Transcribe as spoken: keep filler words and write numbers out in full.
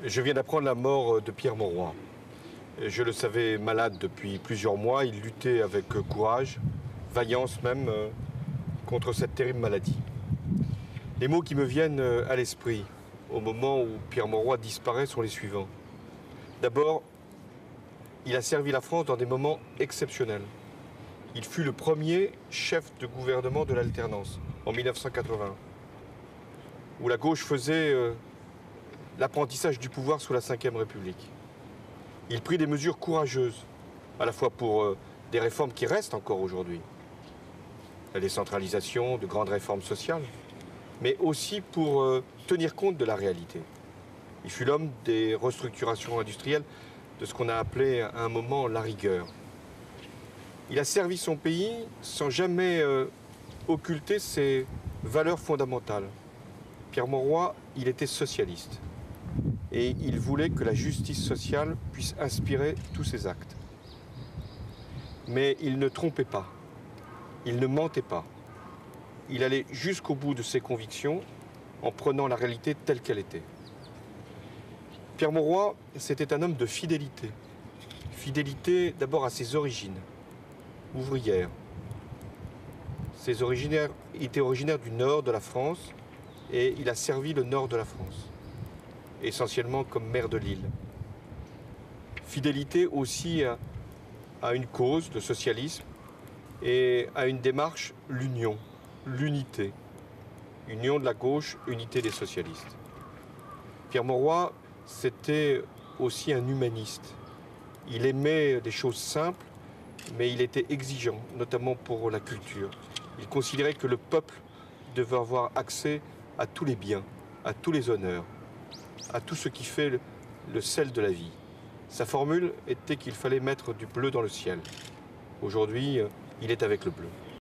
Je viens d'apprendre la mort de Pierre Mauroy. Je le savais malade depuis plusieurs mois. Il luttait avec courage, vaillance même, contre cette terrible maladie. Les mots qui me viennent à l'esprit au moment où Pierre Mauroy disparaît sont les suivants. D'abord, il a servi la France dans des moments exceptionnels. Il fut le premier chef de gouvernement de l'alternance en mille neuf cent quatre-vingt, où la gauche faisait euh, l'apprentissage du pouvoir sous la cinquième République. Il prit des mesures courageuses, à la fois pour euh, des réformes qui restent encore aujourd'hui, la décentralisation, de grandes réformes sociales, mais aussi pour euh, tenir compte de la réalité. Il fut l'homme des restructurations industrielles, de ce qu'on a appelé à un moment la rigueur. Il a servi son pays sans jamais euh, occulter ses valeurs fondamentales. Pierre Mauroy, il était socialiste et il voulait que la justice sociale puisse inspirer tous ses actes. Mais il ne trompait pas, il ne mentait pas. Il allait jusqu'au bout de ses convictions en prenant la réalité telle qu'elle était. Pierre Mauroy, c'était un homme de fidélité. Fidélité d'abord à ses origines, ouvrières. Ses originaires, il était originaire du nord de la France et il a servi le nord de la France, essentiellement comme maire de Lille. Fidélité aussi à, à une cause, le socialisme, et à une démarche, l'union, l'unité. Union de la gauche, unité des socialistes. Pierre Mauroy, c'était aussi un humaniste. Il aimait des choses simples, mais il était exigeant, notamment pour la culture. Il considérait que le peuple devait avoir accès à tous les biens, à tous les honneurs, à tout ce qui fait le, le sel de la vie. Sa formule était qu'il fallait mettre du bleu dans le ciel. Aujourd'hui, il est avec le bleu.